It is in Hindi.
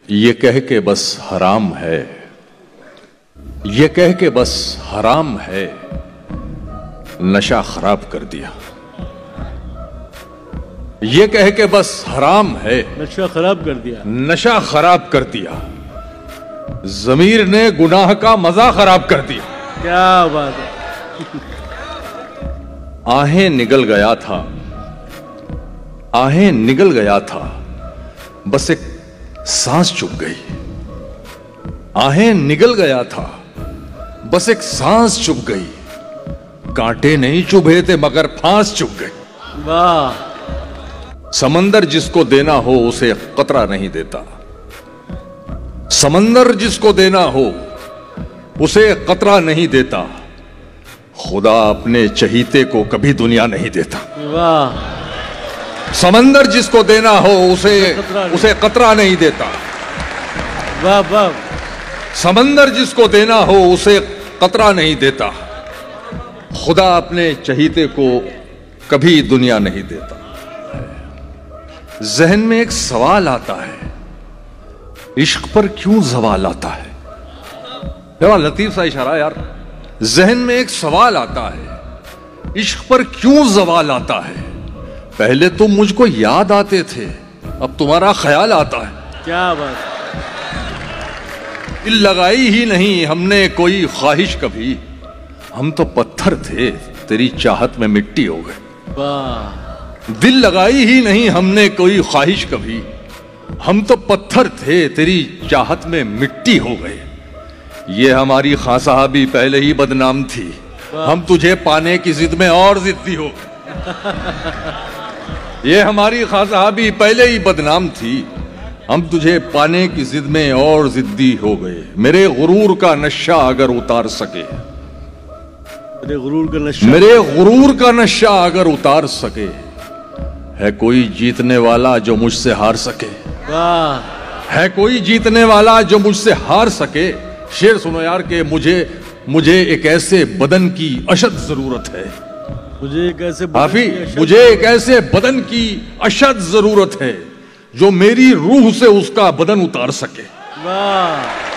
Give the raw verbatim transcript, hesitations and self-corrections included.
ये कह के बस हराम है, ये कह के बस हराम है, नशा खराब कर दिया। ये कह के बस हराम है, नशा खराब कर दिया, नशा खराब कर दिया। ज़मीर ने गुनाह का मजा खराब कर दिया। क्या बात है। आहें निगल गया था, आहें निगल गया था, बस एक सांस चुभ गई। आहें निगल गया था, बस एक सांस चुभ गई। कांटे नहीं चुभे थे मगर फांस चुभ गई। वाह। समंदर जिसको देना हो उसे कतरा नहीं देता, समंदर जिसको देना हो उसे कतरा नहीं देता। खुदा अपने चहीते को कभी दुनिया नहीं देता। वाह। समंदर जिसको देना हो उसे उसे कतरा नहीं देता। वाह वाह। समंदर जिसको देना हो उसे कतरा नहीं देता। खुदा अपने चहीते को कभी दुनिया नहीं देता। जहन में एक सवाल आता है, इश्क पर क्यों ज़वाल आता है? बड़ा लतीफ सा इशारा यार। जहन में एक सवाल आता है, इश्क पर क्यों ज़वाल आता है? पहले तुम मुझको याद आते थे, अब तुम्हारा ख्याल आता है। क्या बात। दिल लगाई ही नहीं हमने कोई ख्वाहिश कभी, हम तो पत्थर थे तेरी चाहत में मिट्टी हो गए। वाह। दिल लगाई ही नहीं हमने कोई ख्वाहिश कभी, हम तो पत्थर थे तेरी चाहत में मिट्टी हो गए। ये हमारी खां साहबी पहले ही बदनाम थी, हम तुझे पाने की जिद में और जिद्दी हो गए। ये हमारी खां साहबी पहले ही बदनाम थी, हम तुझे पाने की जिद में और जिद्दी हो गए। मेरे गुरूर का नशा अगर उतार सके, मेरे गुरूर का नशा मेरे गुरूर का नशा अगर उतार सके, है कोई जीतने वाला जो मुझसे हार सके। वाह। है कोई जीतने वाला जो मुझसे हार सके। शेर सुनो यार के मुझे मुझे एक ऐसे बदन की अशद जरूरत है। मुझे एक ऐसे काफी मुझे एक ऐसे बदन की अशद जरूरत है जो मेरी रूह से उसका बदन उतार सके। वाह।